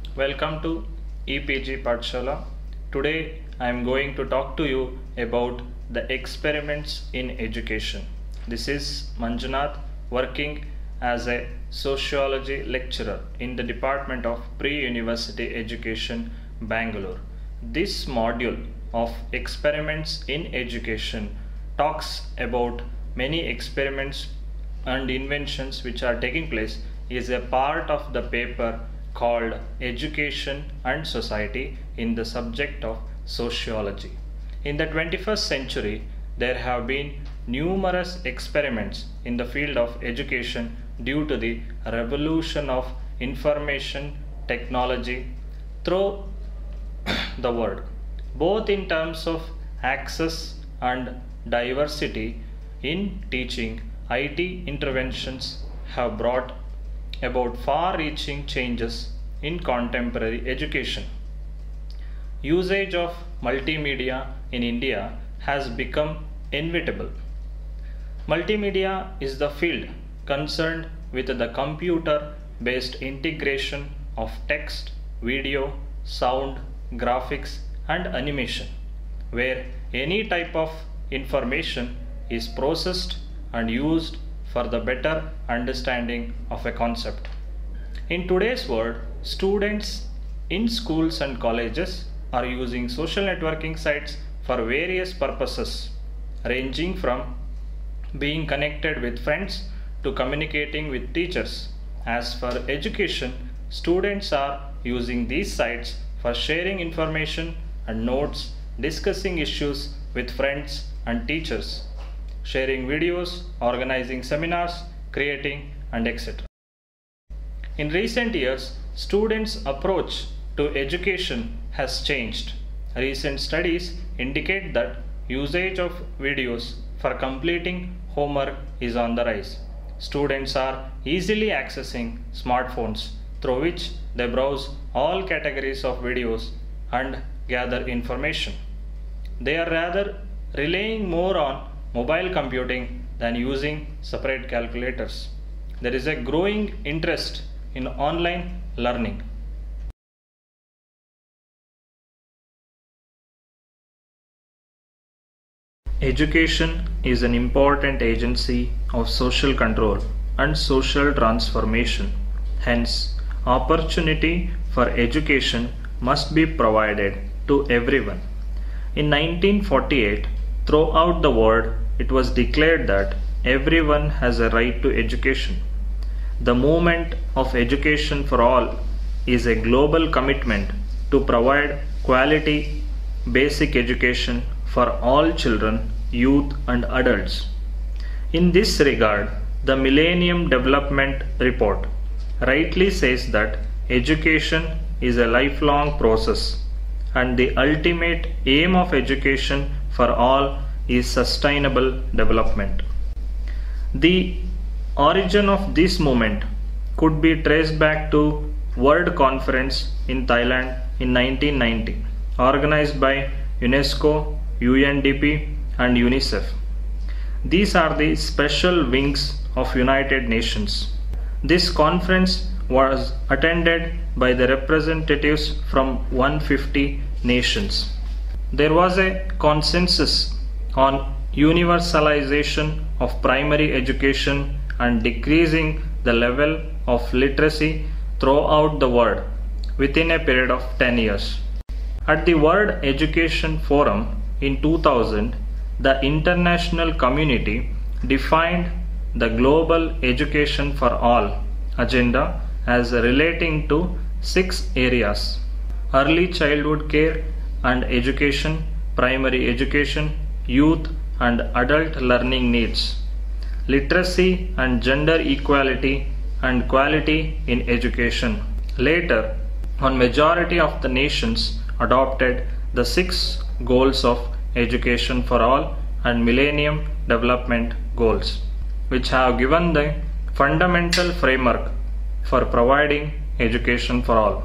Welcome to EPG Pathshala. Today I am going to talk to you about the experiments in education. This is Manjunath, working as a sociology lecturer in the Department of Pre-University Education, Bangalore. This module of experiments in education talks about many experiments and inventions which are taking place, is a part of the paper called Education and Society in the subject of sociology. In the 21st century, there have been numerous experiments in the field of education due to the revolution of information technology through the world, both in terms of access and diversity in teaching. IT interventions have brought about far-reaching changes in contemporary education. Usage of multimedia in India has become inevitable. Multimedia is the field concerned with the computer-based integration of text, video, sound, graphics, and animation, where any type of information is processed and used for the better understanding of a concept. In today's world, students in schools and colleges are using social networking sites for various purposes, ranging from being connected with friends to communicating with teachers. As for education, students are using these sites for sharing information and notes, discussing issues with friends and teachers, sharing videos, organizing seminars, creating, and etc. In recent years, students' approach to education has changed. Recent studies indicate that usage of videos for completing homework is on the rise. Students are easily accessing smartphones through which they browse all categories of videos and gather information. They are rather relying more on mobile computing than using separate calculators. There is a growing interest in online learning. Education is an important agency of social control and social transformation. Hence, opportunity for education must be provided to everyone. In 1948, throughout the world, it was declared that everyone has a right to education. The movement of education for all is a global commitment to provide quality basic education for all children, youth, and adults. In this regard, the Millennium Development Report rightly says that education is a lifelong process, and the ultimate aim of education for all is sustainable development. The origin of this movement could be traced back to World Conference in Thailand in 1990, organized by UNESCO, UNDP, and UNICEF. These are the special wings of United Nations. This conference was attended by the representatives from 150 nations. There was a consensus on universalization of primary education and decreasing the level of literacy throughout the world within a period of 10 years. At the World Education Forum in 2000, the international community defined the Global Education for All agenda as relating to 6 areas: early childhood care and education, primary education, youth and adult learning needs, literacy and gender equality, and quality in education. Later on, majority of the nations adopted the 6 goals of education for all and Millennium Development Goals, which have given the fundamental framework for providing education for all.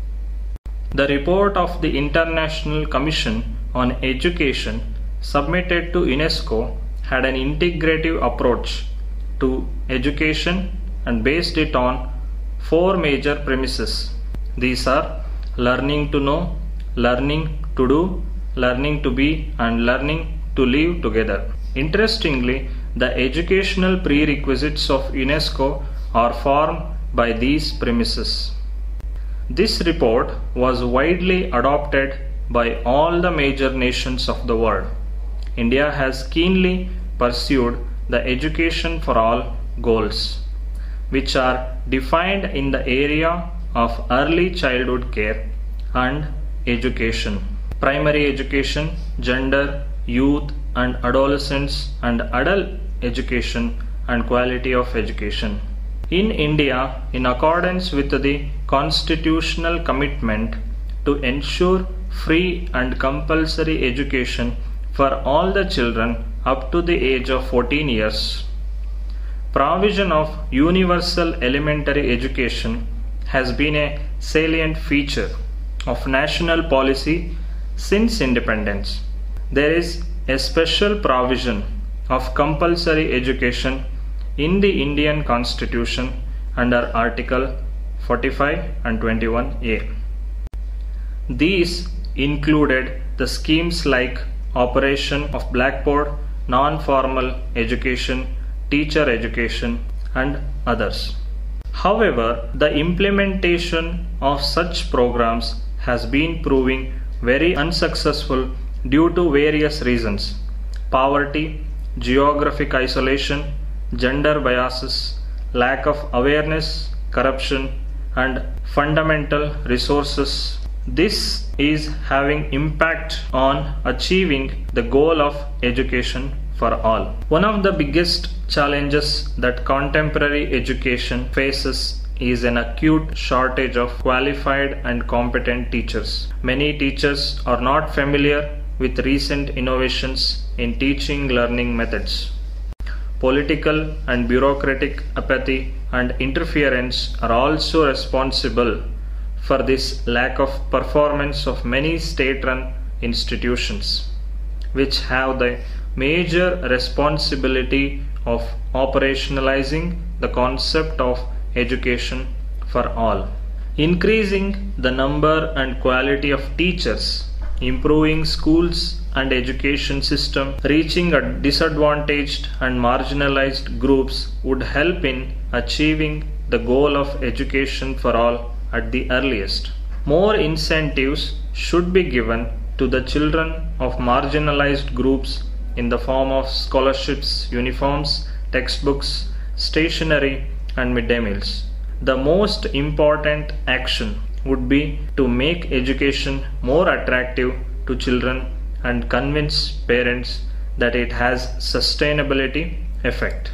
The report of the International Commission on Education submitted to UNESCO had an integrative approach to education and based it on 4 major premises. These are learning to know, learning to do, learning to be, and learning to live together. Interestingly, the educational prerequisites of UNESCO are formed by these premises. This report was widely adopted by all the major nations of the world. India has keenly pursued the education for all goals, which are defined in the area of early childhood care and education, primary education, gender, youth and adolescence and adult education and quality of education. In India, in accordance with the constitutional commitment to ensure free and compulsory education for all the children up to the age of 14 years, provision of universal elementary education has been a salient feature of national policy since independence. There is a special provision of compulsory education in the Indian Constitution under Article 45 and 21A. These included the schemes like operation of Blackboard, non-formal education, teacher education, and others. However, the implementation of such programs has been proving very unsuccessful due to various reasons: poverty, geographic isolation, gender biases, lack of awareness, corruption, and fundamental resources. This is having impact on achieving the goal of education for all. One of the biggest challenges that contemporary education faces is an acute shortage of qualified and competent teachers. Many teachers are not familiar with recent innovations in teaching learning methods. Political and bureaucratic apathy and interference are also responsible for this lack of performance of many state-run institutions, which have the major responsibility of operationalizing the concept of education for all. Increasing the number and quality of teachers, improving schools and education system, reaching a disadvantaged and marginalized groups would help in achieving the goal of education for all at the earliest. More incentives should be given to the children of marginalized groups in the form of scholarships, uniforms, textbooks, stationery, and midday meals. The most important action would be to make education more attractive to children and convince parents that it has sustainability effect.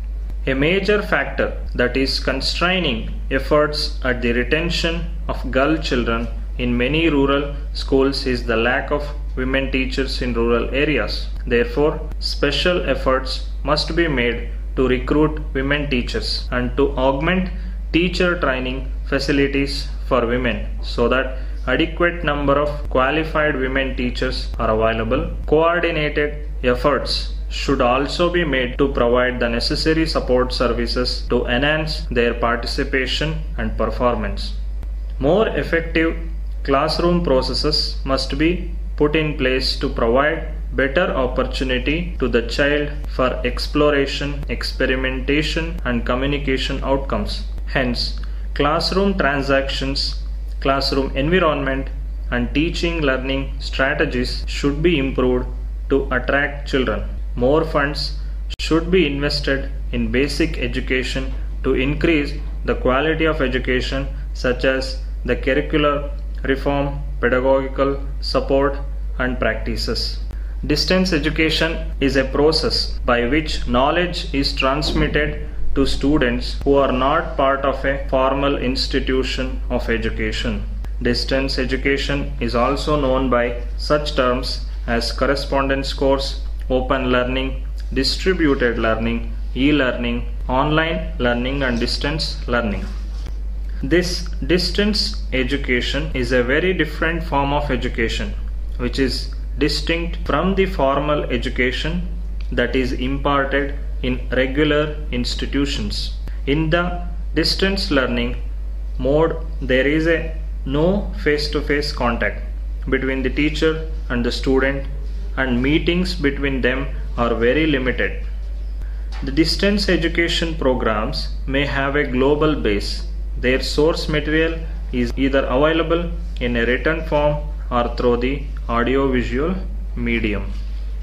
A major factor that is constraining efforts at the retention of girl children in many rural schools is the lack of women teachers in rural areas. Therefore, special efforts must be made to recruit women teachers and to augment teacher training facilities for women so that adequate number of qualified women teachers are available. Coordinated efforts should also be made to provide the necessary support services to enhance their participation and performance. More effective classroom processes must be put in place to provide better opportunity to the child for exploration, experimentation, and communication outcomes. Hence, classroom transactions, classroom environment, and teaching learning strategies should be improved to attract children. More funds should be invested in basic education to increase the quality of education, such as the curricular reform, pedagogical support, and practices. Distance education is a process by which knowledge is transmitted to students who are not part of a formal institution of education. Distance education is also known by such terms as correspondence course, open learning, distributed learning, e-learning, online learning, and distance learning. This distance education is a very different form of education, which is distinct from the formal education that is imparted in regular institutions. In the distance learning mode, there is a no face-to-face contact between the teacher and the student, and meetings between them are very limited. The distance education programs may have a global base. Their source material is either available in a written form or through the audiovisual medium.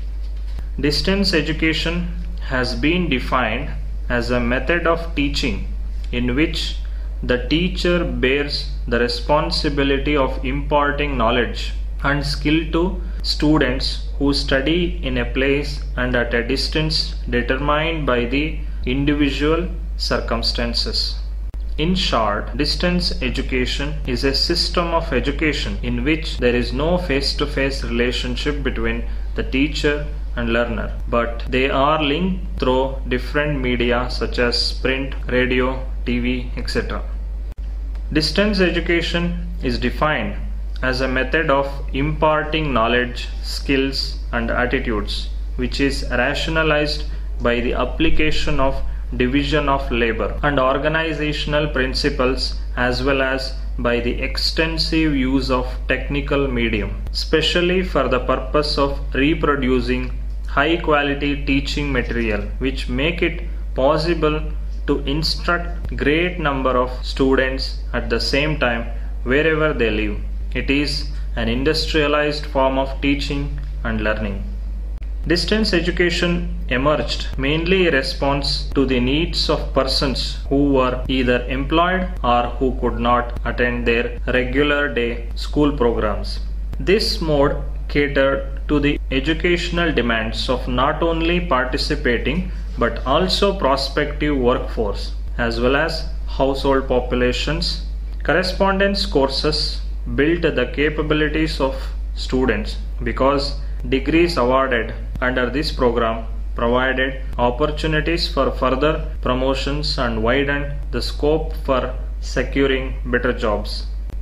Distance education has been defined as a method of teaching in which the teacher bears the responsibility of imparting knowledge and skill to students who study in a place and at a distance determined by the individual circumstances. In short, distance education is a system of education in which there is no face-to-face relationship between the teacher and learner, but they are linked through different media such as print, radio, TV, etc. Distance education is defined as a method of imparting knowledge, skills, and attitudes, which is rationalized by the application of division of labor and organizational principles, as well as by the extensive use of technical medium, especially for the purpose of reproducing high quality teaching material, which make it possible to instruct great number of students at the same time wherever they live. It is an industrialized form of teaching and learning. Distance education emerged mainly in response to the needs of persons who were either employed or who could not attend their regular day school programs. This mode catered to the educational demands of not only participating but also prospective workforce as well as household populations. Correspondence courses built the capabilities of students because degrees awarded under this program provided opportunities for further promotions and widened the scope for securing better jobs.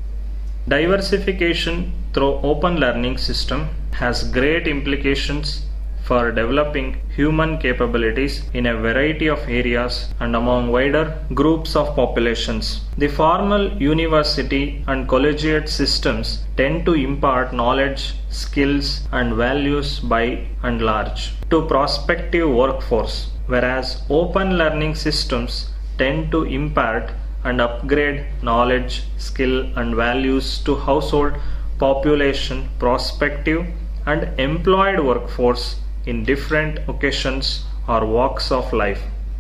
Diversification through open learning system has great implications for developing human capabilities in a variety of areas and among wider groups of populations. The formal university and collegiate systems tend to impart knowledge, skills, and values by and large to prospective workforce, whereas open learning systems tend to impart and upgrade knowledge, skill, and values to household population, prospective and employed workforce in different occasions or walks of life.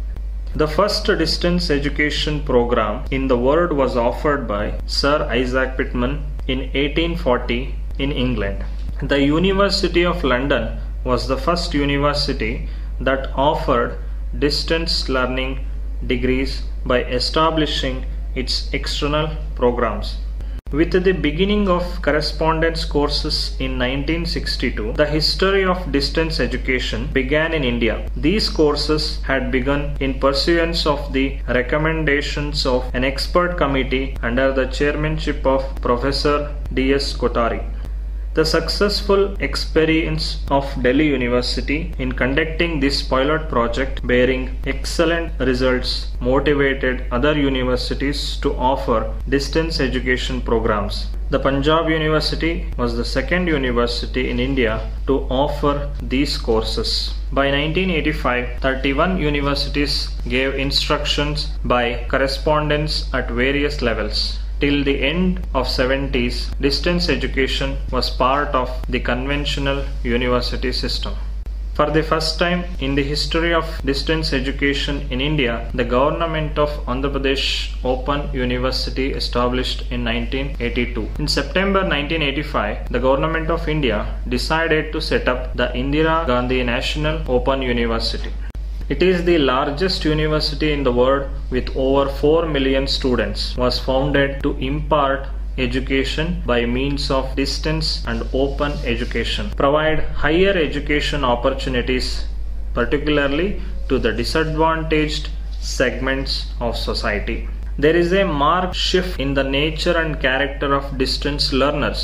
The first distance education program in the world was offered by Sir Isaac Pitman in 1840 in England. The University of London was the first university that offered distance learning degrees by establishing its external programs. With the beginning of correspondence courses in 1962, the history of distance education began in India. These courses had begun in pursuance of the recommendations of an expert committee under the chairmanship of Professor D.S. Kotari. The successful experience of Delhi University in conducting this pilot project bearing excellent results motivated other universities to offer distance education programs. The Punjab University was the second university in India to offer these courses. By 1985, 31 universities gave instructions by correspondence at various levels. Till the end of 70s, distance education was part of the conventional university system. For the first time in the history of distance education in India, the government of Andhra Pradesh Open University established in 1982. In September 1985, the government of India decided to set up the Indira Gandhi National Open University. It is the largest university in the world with over 4 million students. Was founded to impart education by means of distance and open education, provide higher education opportunities particularly to the disadvantaged segments of society. There is a marked shift in the nature and character of distance learners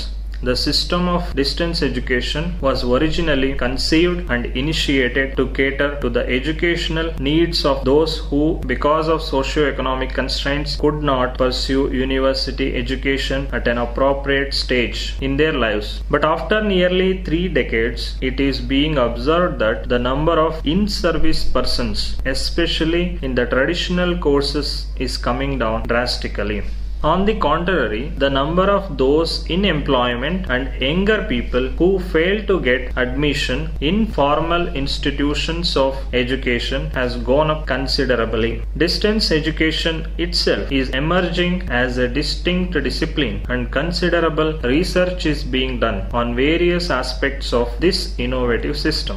The system of distance education was originally conceived and initiated to cater to the educational needs of those who, because of socio-economic constraints, could not pursue university education at an appropriate stage in their lives. But after nearly 3 decades, it is being observed that the number of in-service persons, especially in the traditional courses, is coming down drastically. On the contrary, the number of those in employment and younger people who fail to get admission in formal institutions of education has gone up considerably. Distance education itself is emerging as a distinct discipline, and considerable research is being done on various aspects of this innovative system.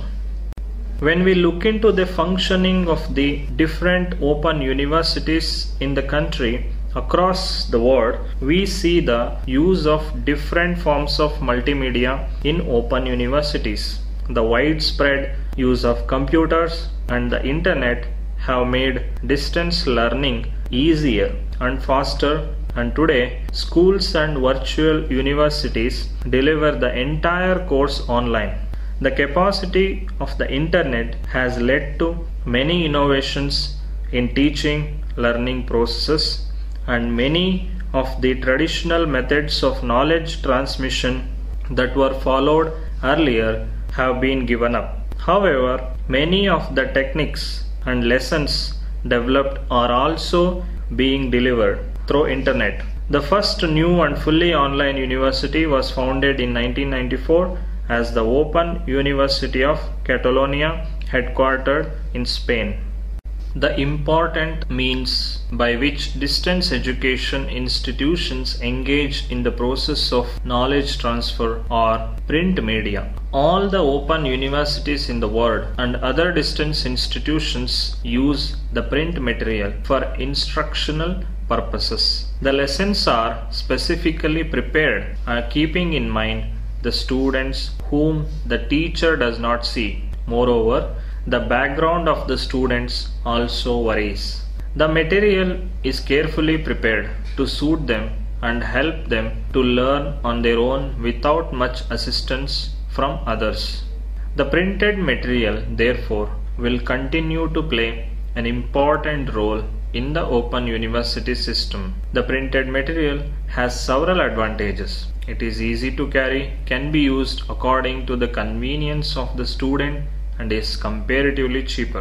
When we look into the functioning of the different open universities in the country, across the world, we see the use of different forms of multimedia in open universities. The widespread use of computers and the internet have made distance learning easier and faster, and today schools and virtual universities deliver the entire course online. The capacity of the internet has led to many innovations in teaching learning processes, and many of the traditional methods of knowledge transmission that were followed earlier have been given up. However, many of the techniques and lessons developed are also being delivered through internet. The first new and fully online university was founded in 1994 as the Open University of Catalonia, headquartered in Spain. The important means by which distance education institutions engage in the process of knowledge transfer are print media. All the open universities in the world and other distance institutions use the print material for instructional purposes. The lessons are specifically prepared, keeping in mind the students whom the teacher does not see. Moreover, the background of the students also varies. The material is carefully prepared to suit them and help them to learn on their own without much assistance from others. The printed material, therefore, will continue to play an important role in the open university system. The printed material has several advantages. It is easy to carry, can be used according to the convenience of the student, and is comparatively cheaper.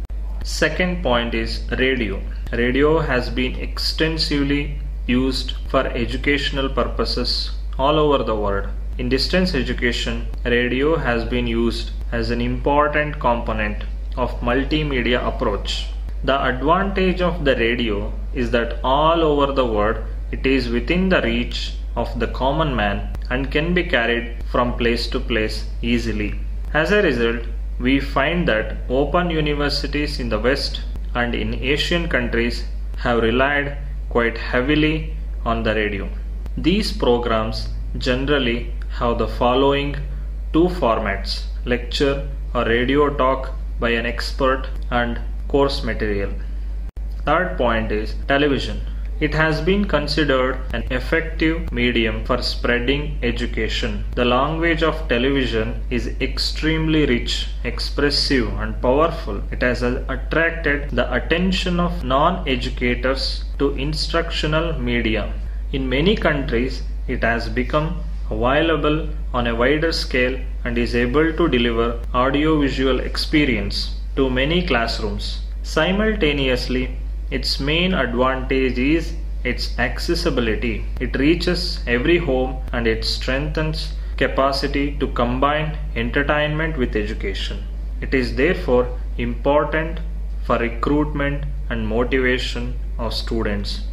Second point is radio. Radio has been extensively used for educational purposes all over the world. In distance education, radio has been used as an important component of multimedia approach. The advantage of the radio is that all over the world it is within the reach of the common man and can be carried from place to place easily. As a result, we find that open universities in the West and in Asian countries have relied quite heavily on the radio. These programs generally have the following two formats: lecture or radio talk by an expert and course material. Third point is television. It has been considered an effective medium for spreading education. The language of television is extremely rich, expressive, and powerful. It has attracted the attention of non-educators to instructional media. In many countries, it has become available on a wider scale and is able to deliver audiovisual experience to many classrooms. Simultaneously, its main advantage is its accessibility. It reaches every home and it strengthens capacity to combine entertainment with education. It is therefore important for recruitment and motivation of students.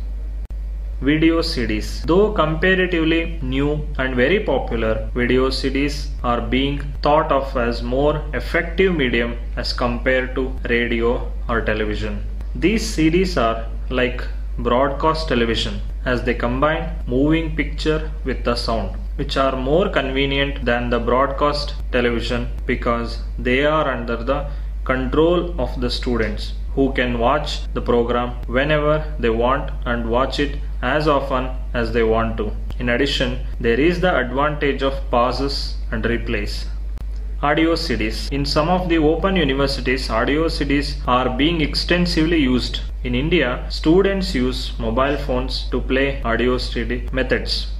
Video CDs. Though comparatively new and very popular, video CDs are being thought of as more effective medium as compared to radio or television. These CDs are like broadcast television, as they combine moving picture with the sound, which are more convenient than the broadcast television because they are under the control of the students, who can watch the program whenever they want and watch it as often as they want to. In addition, there is the advantage of pauses and replays. Audio CDs. In some of the open universities, audio CDs are being extensively used. In India, students use mobile phones to play audio CD methods.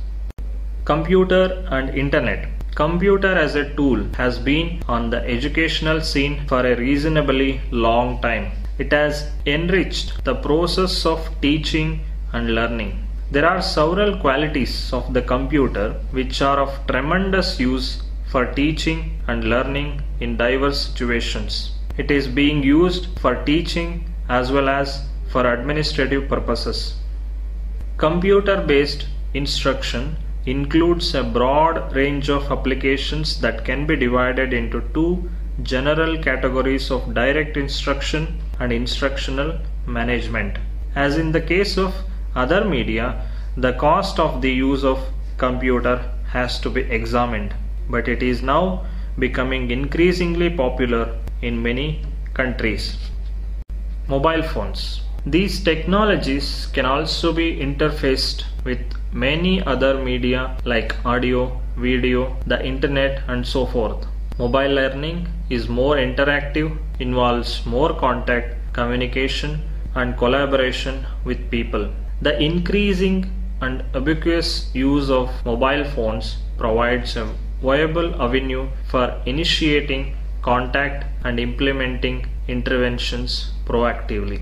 Computer and Internet. Computer as a tool has been on the educational scene for a reasonably long time. It has enriched the process of teaching and learning. There are several qualities of the computer which are of tremendous use for teaching and learning in diverse situations. It is being used for teaching as well as for administrative purposes. Computer-based instruction includes a broad range of applications that can be divided into two general categories of direct instruction and instructional management. As in the case of other media, the cost of the use of computer has to be examined, but it is now becoming increasingly popular in many countries. Mobile phones. These technologies can also be interfaced with many other media like audio, video, the internet and so forth. Mobile learning is more interactive, involves more contact, communication and collaboration with people. The increasing and ubiquitous use of mobile phones provides a viable avenue for initiating contact and implementing interventions proactively.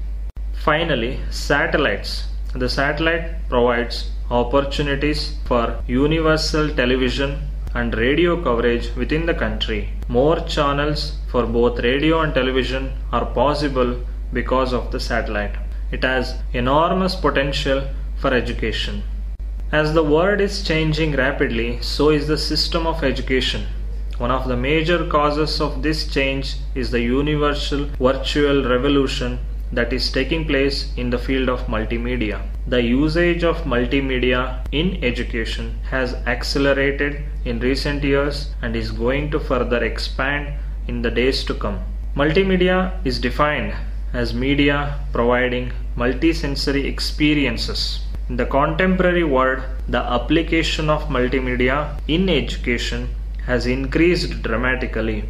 Finally, satellites. The satellite provides opportunities for universal television and radio coverage within the country. More channels for both radio and television are possible because of the satellite. It has enormous potential for education. As the world is changing rapidly, so is the system of education. One of the major causes of this change is the universal virtual revolution that is taking place in the field of multimedia. The usage of multimedia in education has accelerated in recent years and is going to further expand in the days to come. Multimedia is defined as media providing multisensory experiences. In the contemporary world, the application of multimedia in education has increased dramatically.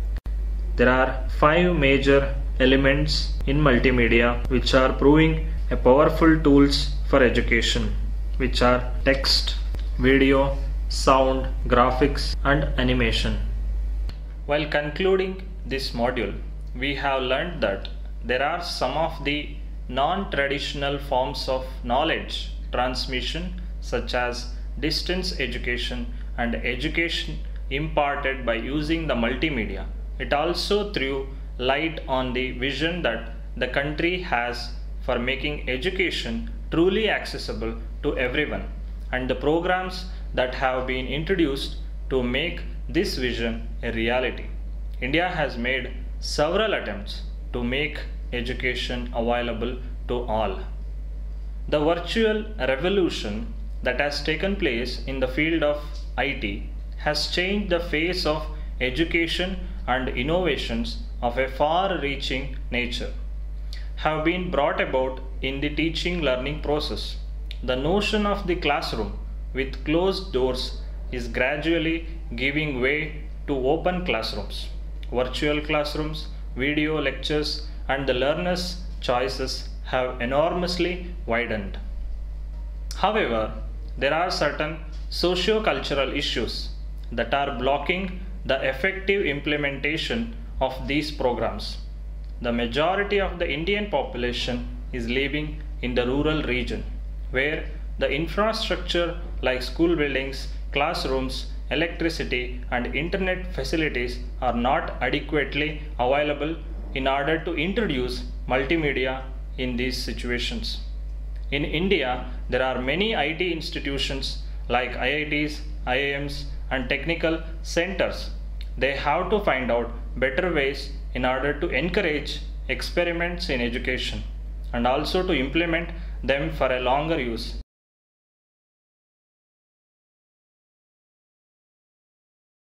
There are 5 major elements in multimedia which are proving a powerful tools for education, which are text, video, sound, graphics and animation. While concluding this module, we have learned that there are some of the non-traditional forms of knowledge transmission such as distance education and education imparted by using the multimedia. It also threw light on the vision that the country has for making education truly accessible to everyone and the programs that have been introduced to make this vision a reality. India has made several attempts to make education available to all. The virtual revolution that has taken place in the field of IT has changed the face of education, and innovations of a far-reaching nature have been brought about in the teaching learning process. The notion of the classroom with closed doors is gradually giving way to open classrooms, virtual classrooms, video lectures, and the learners' choices have enormously widened. However, there are certain socio-cultural issues that are blocking the effective implementation of these programs. The majority of the Indian population is living in the rural region, where the infrastructure like school buildings, classrooms, electricity and internet facilities are not adequately available in order to introduce multimedia in these situations. In India, there are many IT institutions like IITs, IIMs and technical centers. They have to find out better ways in order to encourage experiments in education and also to implement them for a longer use.